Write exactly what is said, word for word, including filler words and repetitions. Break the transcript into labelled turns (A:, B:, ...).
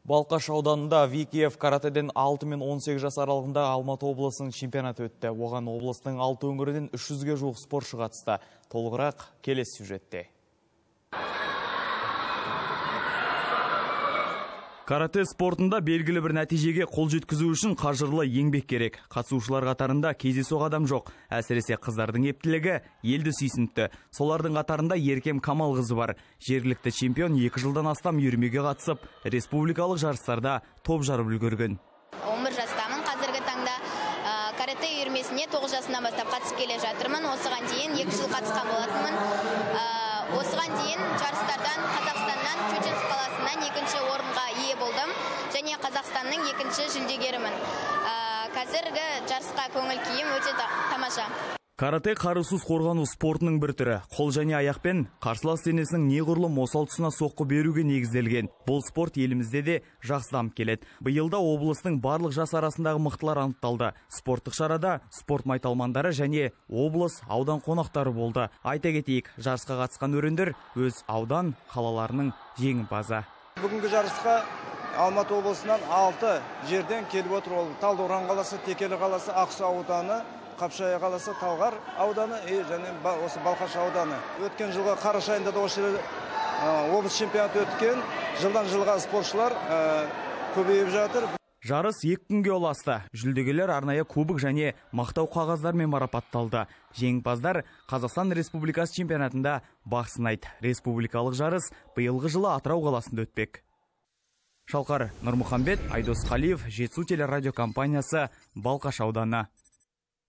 A: Балқаш ауданында ви ке эф каратеден алты мен он сегіз жас аралығында Алматы облысының чемпионаты өтті. Оған облыстың алты өңірінен үш жүзге жуық спортшы қатысты. Толығырақ келесі сюжетте. Карате спортында белгілі бір нәтижеге қол жеткізу үшін қажырлы еңбек керек. Қатысушылар қатарында кездейсоқ адам жоқ. Әсіресе қыздардың ептілігі елді сүйсінтті. Солардың қатарында Еркем Камал қызы бар. Жергілікті чемпион екі жылдан астам үйірмеге қатысып, республикалық жарыстарда топ жарып үлгерген.
B: он бір жастамын қазіргі таңда. Карате үйірмесіне тоғыз жасынан бастап қатысып келе жатырмын. Осыған дейін екі жыл қатысқан болатынмын. Осыған дейін жарыстардан Қазақстаннан Щучинск қаласынан екінші орынға ие болдым. Және Қазақстанның екінші жүлдегерімін. Қазіргі жарысқа көңіл күйім өте тамаша.
A: Карате қарусыз қорғану спортының бір түрі. Қол және аяқпен қарсылас денесінің неғұрлым осал тұсына соққы беруге негізделген. Бұл спорт елімізде де жақсы дамып келеді. Биылда облыстың барлық жас арасындағы мықтылар анықталды. Спорттық шарада спорт майталмандары және облыс, аудан қонақтары болды. Айта кетейік, жарысқа қатысқан өрендер өз аудан қалаларының жеңімпазы.
C: Бүгінгі жарысқа Алматы облысынан алты жерден келіп отыр. Ол Талдықорған қаласы, Текелі қаласы, Ақсу ауданы, Қапшағай қаласы, Талғар ауданы және осы Балқаш ауданы. Өткен жылға қараша айында да осы облыс чемпионаты өткен. Жылдан жылға спортшылар көбейіп жатыр.
A: Жарыс екі күнге ұласты. Жүлдегерлер арнайы кубок және мақтау қағаздармен марапатталды. Жеңімпаздар Қазақстан Республикасы чемпионатында бақ сынайды. Республикалық жарыс биылғы жылы Атырау қаласында өтпек. Шалқар Нұрмұхамбет, Айдос Қалиев, Жетісу телерадиокомпаниясы, Балқаш ауданы.